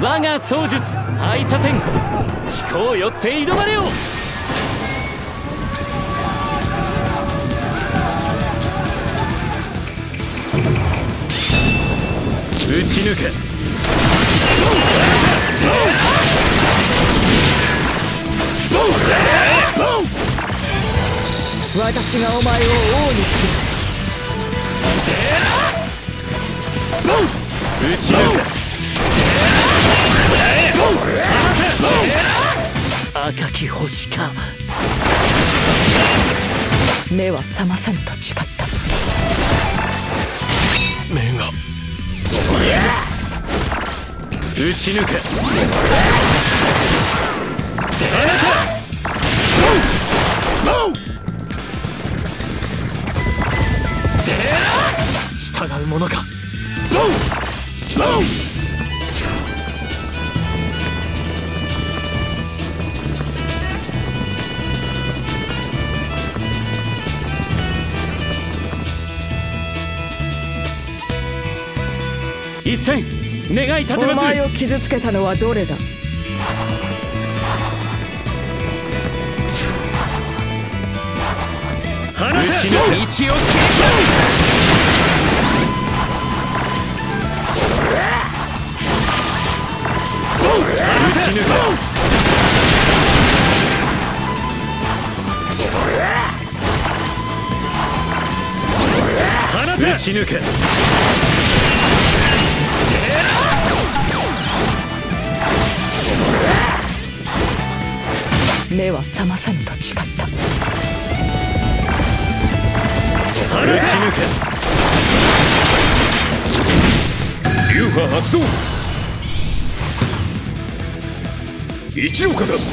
我が槍術敗させん。思考よって挑まれよ。 打ち抜け。 私がお前を王にする。 打ち抜け。 赤き星か。目は覚まさぬと誓った。 目が打ち抜け。従うものか。 一戦願い立てます。 お前を傷つけたのはどれだ。 放て。道を切り開く。 打ち抜け。 放て。 打ち抜け。 目は覚まさぬと誓った。 打ち抜け。 流派発動。一岡だ。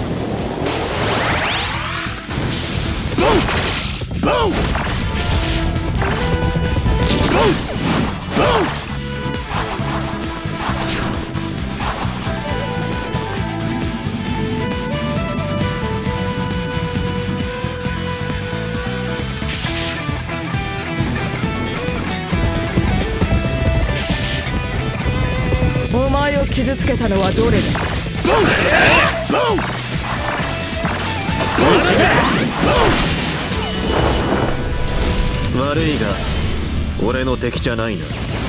お前を傷つけたのはどれだ。 悪いが俺の敵じゃないな。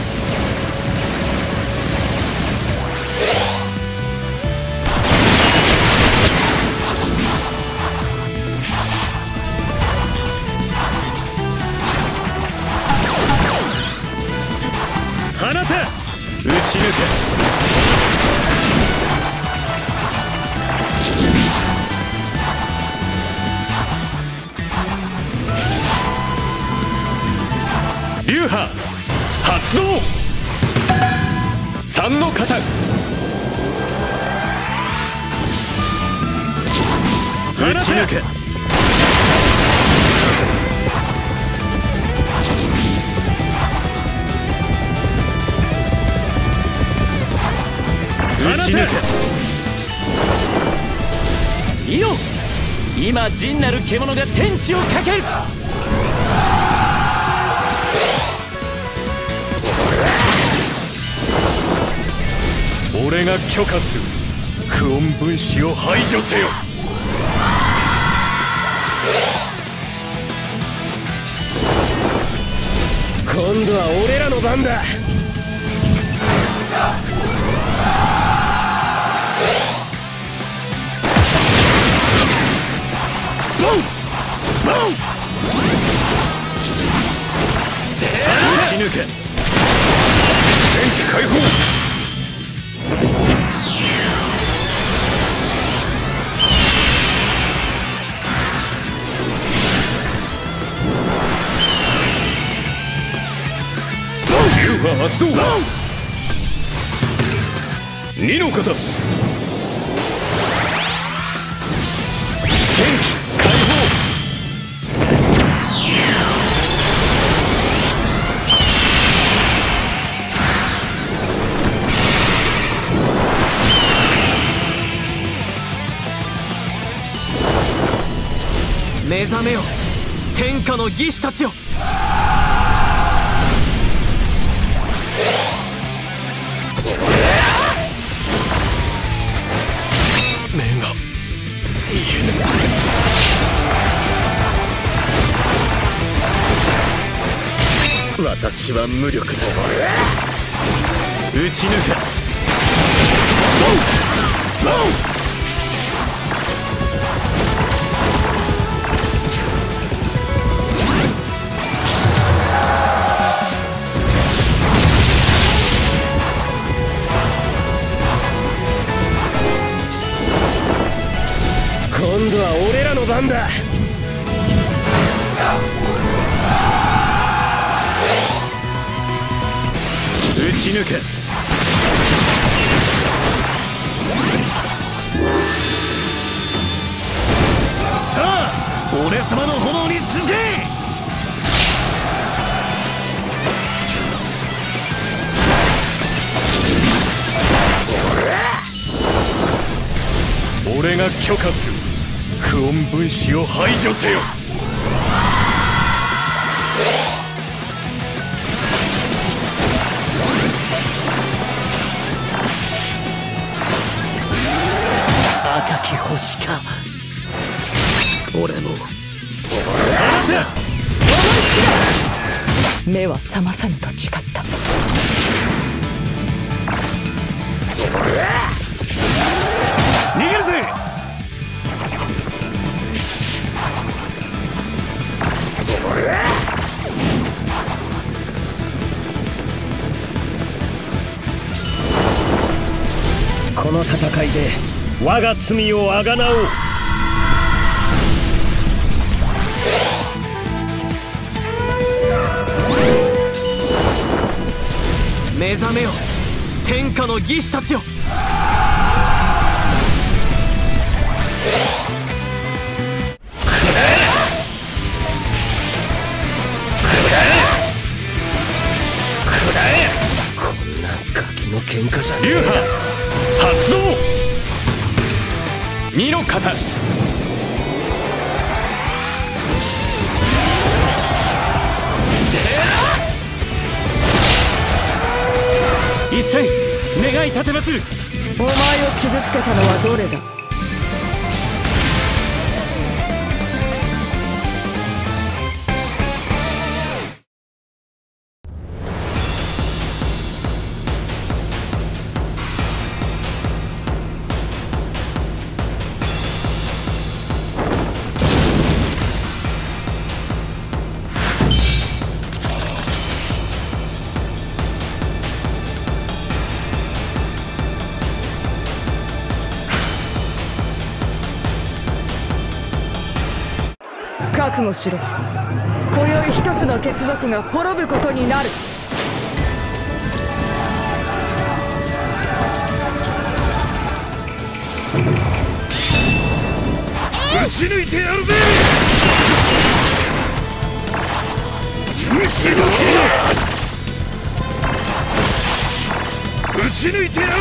放て。 打ち抜け。 流派発動。三の型。 打ち抜け。打ち抜け。 いよ。今陣なる獣が天地をかける。俺が許可する。クオン分子を排除せよ。今度は俺らの番だ。 打ち抜け。 戦機解放。流派発動。二の型。戦機解放。 目覚めよ天下の義士たちよ。 私は無力だ。撃ち抜け。 今度は俺らの番だ。 撃ち抜け。 さあ俺様の炎に続け。 俺が許可する。不穏分子を排除せよ。 赤き星か。俺も目は覚まさぬと誓った。 逃げるぜ。この戦いで我が罪をあがなおう。 目覚めよ、天下の義士たちよ。 こんなガキの喧嘩じゃねえ。 流派発動。二の型。 一戦願い立てます。 お前を傷つけたのはどれだ。覚悟しろ。今宵一つの血族が滅ぶことになる。 撃ち抜いてやるぜ。撃ち抜け。撃ち抜いてやるぜ。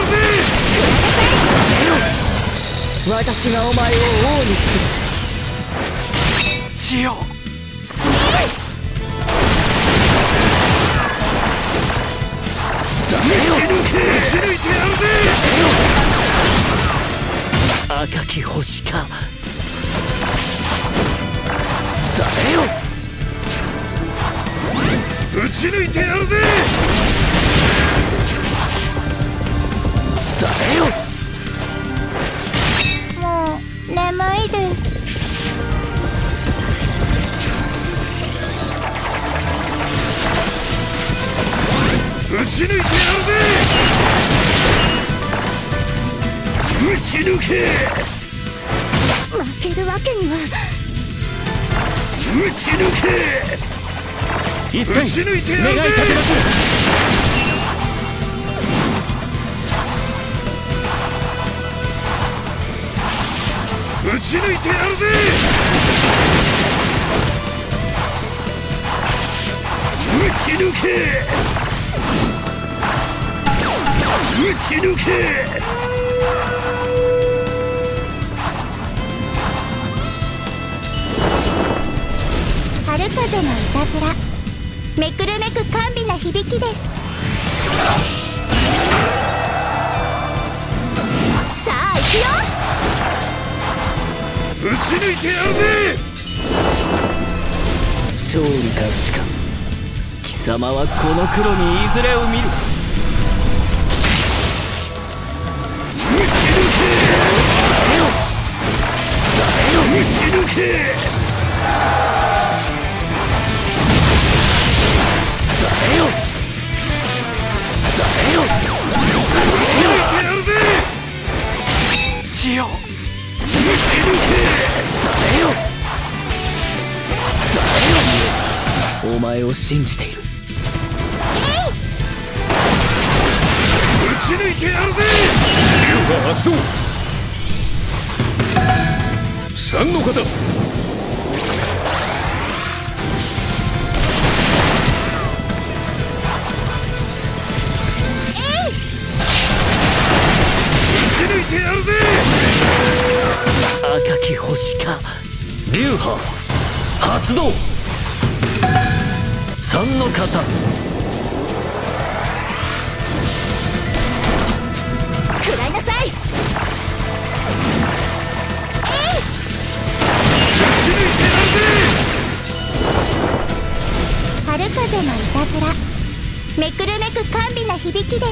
私がお前を王にする。 血よ。 撃ち抜いてやるぜ。 赤き星か。されよ。 撃ち抜いてやるぜ。 されよ。 もう眠いです。 撃ち抜いてやるぜ。撃ち抜け。 負けるわけには。 撃ち抜け。 一戦撃ち抜いてやるぜ。 願い立てます。 撃ち抜いてやるぜ。撃ち抜け。撃ち抜け。 春風のいたずら、めくるめく甘美な響きです。さあ行くよ。 ち抜いてやるぜ。 勝利か死か、貴様はこの黒にいずれを見る。 打ち抜け。 血をお前を信じている。 打ち抜いてやるぜ。流派発動。3の方。打ち抜いてやるぜ。 赤き星か。流派発動。3の方。 食らいなさい。春風のいたずら、めくるめく甘美な響きです。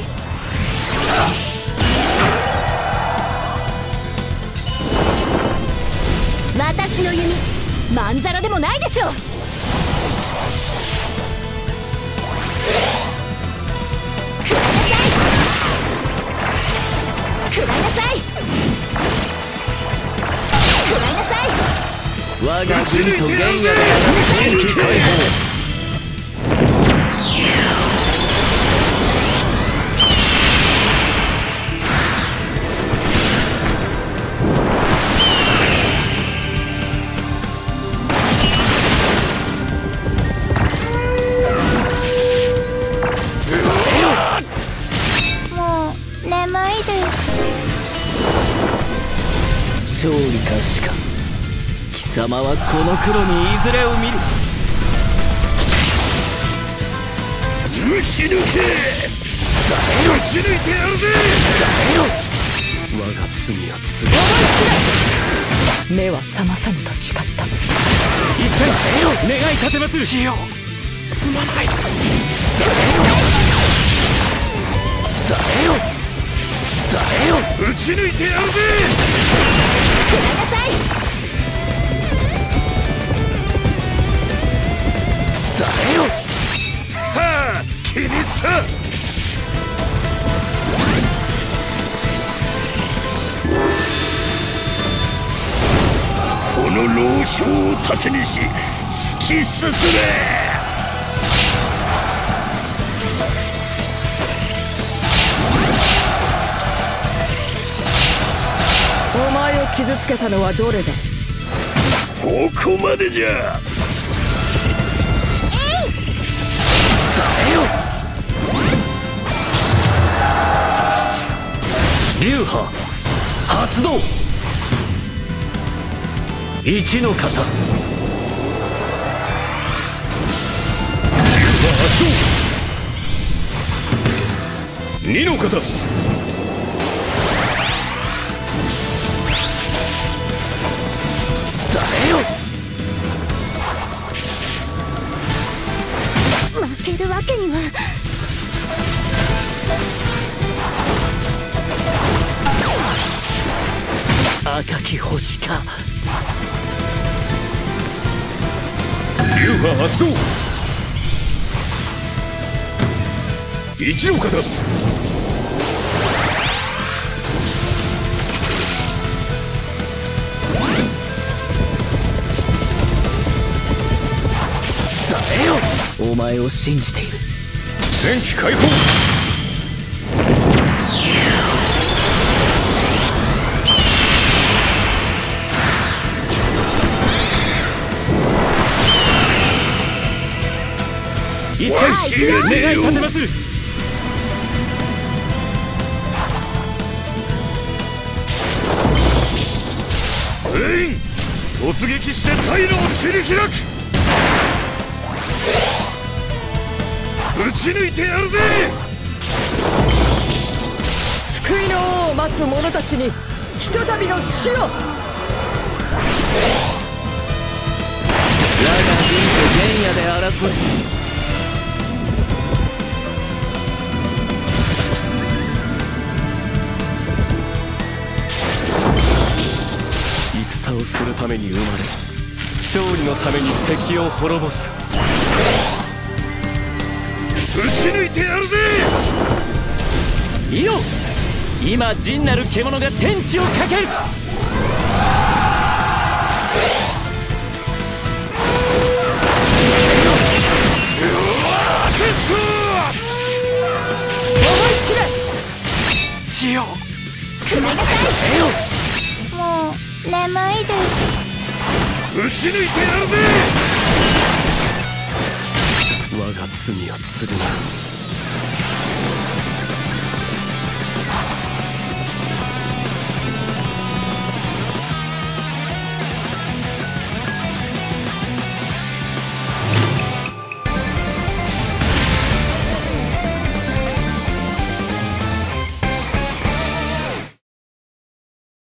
私の弓まんざらでもないでしょう。食らいなさい。食らいなさい。 我が国と原野で新規解放。 もう眠いです。 勝利か死か、貴様はこの黒にいずれを見る。 打ち抜け。打ち抜いてやるぜ。 我が罪を償う。 目は覚まさぬと誓った。 一戦願い立てまする。死よすまない。 打ち抜いてやるぜ。 食らいなさい。 はあ、気に入った。この老将を盾にし突き進め。 お前を傷つけたのはどれだ。 ここまでじゃ。 流派発動。1の方。 流派発動。2の方。 負けるわけには。 赤き星か。 流派発動。1の方。 お前を信じている。 戦機解放。 一戦願い立てまする。 突撃して退路を切り開く。打ち抜いてやるぜ。 救いの王を待つ者たちにひとたびの死を。 争え。戦をするために生まれ、勝利のために敵を滅ぼす。 撃ち抜いてやるぜ。 いいよ、今陣なる獣が天地をかける。 血をすみなさい。もう眠いです。 撃ち抜いてやるぜ。 我が罪を償う。